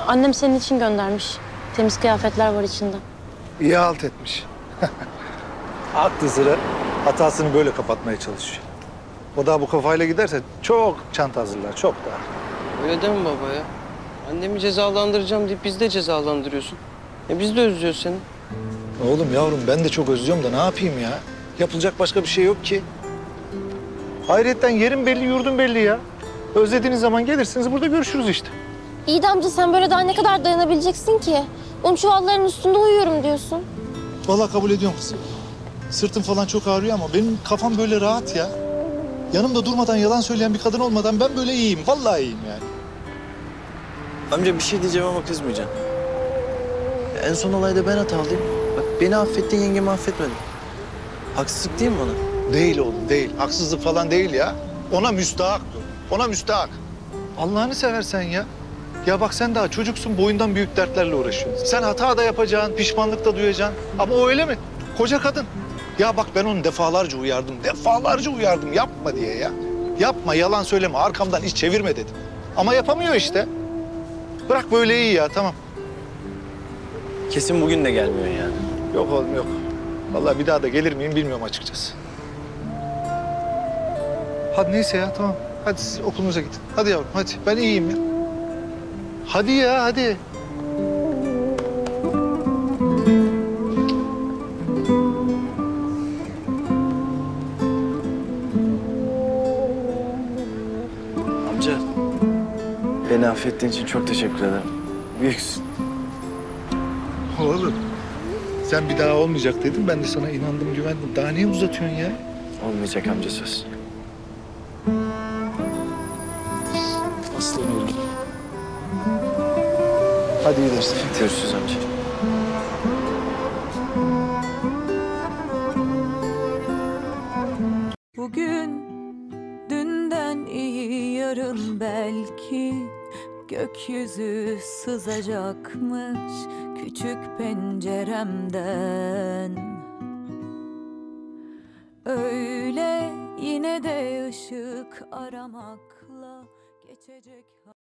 Annem senin için göndermiş. Temiz kıyafetler var içinde. İyi halt etmiş. Aklı sıra hatasını böyle kapatmaya çalışıyor. O da bu kafayla giderse çok çanta hazırlar, çok daha. Öyle deme baba ya. Annemi cezalandıracağım deyip biz de cezalandırıyorsun. Biz de özlüyoruz seni. Oğlum yavrum ben de çok özlüyorum da ne yapayım ya? Yapılacak başka bir şey yok ki. Hayretten yerim belli, yurdum belli ya. Özlediğiniz zaman gelirsiniz, burada görüşürüz işte. İyi de amca sen böyle daha ne kadar dayanabileceksin ki? Un çuvallarının üstünde uyuyorum diyorsun. Vallahi kabul ediyorum kızım. Sırtım falan çok ağrıyor ama benim kafam böyle rahat ya. Yanımda durmadan yalan söyleyen bir kadın olmadan ben böyle iyiyim. Vallahi iyiyim yani. Amca bir şey diyeceğim ama kızmayacaksın. En son olayda ben hatalıyım. Bak beni affettin, yengemi affetmedin. Haksızlık değil mi bana? Değil oğlum, değil. Haksızlık falan değil ya. Ona müstahak dur. Ona müstahak. Allah'ını seversen ya. Ya bak sen daha çocuksun, boyundan büyük dertlerle uğraşıyorsun. Sen hata da yapacaksın, pişmanlık da duyacaksın. Ama o öyle mi? Koca kadın. Ya bak ben onu defalarca uyardım. Defalarca uyardım yapma diye ya. Yapma, yalan söyleme, arkamdan iş çevirme dedim. Ama yapamıyor işte. Bırak böyle iyi ya, tamam. Kesin bugün de gelmiyor yani. Yok oğlum yok. Vallahi bir daha da gelir miyim bilmiyorum açıkçası. Hadi neyse ya tamam. Hadi siz okulunuza gidin. Hadi yavrum hadi. Ben iyiyim ya. Hadi ya hadi. Amca, beni affettiğin için çok teşekkür ederim. Büyüksün. Oğlum sen bir daha olmayacak dedin. Ben de sana inandım güvendim. Daha niye uzatıyorsun ya? Olmayacak amca söz. Aslan oğlum. Hadi iyi dersler. Görüşürüz amca. Bugün dünden iyi yarın belki gökyüzü sızacakmış küçük penceremden. Öyle yine de ışık aramakla geçecek.